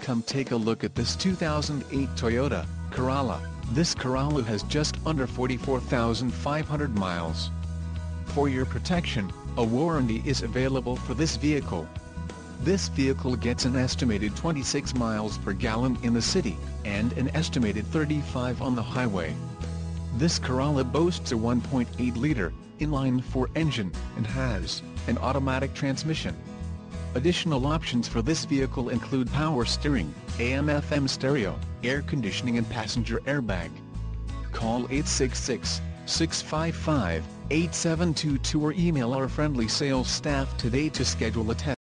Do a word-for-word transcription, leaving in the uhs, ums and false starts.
Come take a look at this two thousand eight Toyota Corolla. This Corolla has just under forty-four thousand five hundred miles. For your protection, a warranty is available for this vehicle. This vehicle gets an estimated twenty-six miles per gallon in the city, and an estimated thirty-five on the highway. This Corolla boasts a one point eight liter inline-four engine, and has an automatic transmission. Additional options for this vehicle include power steering, A M F M stereo, air conditioning and passenger airbag. Call eight six six, six five five, eight seven two two or email our friendly sales staff today to schedule a test.